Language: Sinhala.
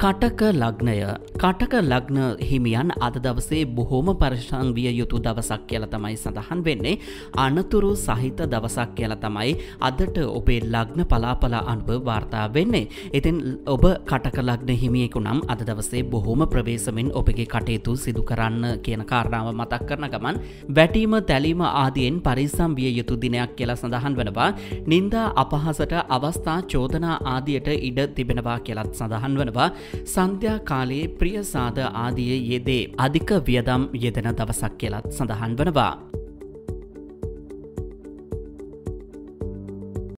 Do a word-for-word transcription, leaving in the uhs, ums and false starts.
කටක ලග්නය කටක ලග්න හිමියන් අද දවසේ බොහෝම පරිස්සම් විය යුතු දවසක් කියලා තමයි සඳහන් වෙන්නේ. අනතුරු සහිත දවසක් කියලා තමයි අදට ඔබේ ලග්න පලාපල අනුව වාර්තා වෙන්නේ. ඉතින් ඔබ කටක ලග්න හිමියෙකු නම් අද දවසේ බොහෝම ප්‍රවේශමෙන් ඔබගේ කටයුතු සිදු කරන්න කියන කාරණාව මතක් කරන ගමන් වැටීම තැලීම ආදියෙන් පරිස්සම් විය යුතු දිනයක් කියලා සඳහන් වෙනවා. නිന്ദා අපහසට අවස්ථා චෝදනා ආදියට ඉඩ තිබෙනවා කියලාත් සඳහන් වෙනවා. සන්ධ්‍යා කාලයේ ප්‍රිය සාද ආදියේ යෙදේ අධික වියදම් යෙදෙන දවසක් කියලාත් සඳහන් වෙනවා.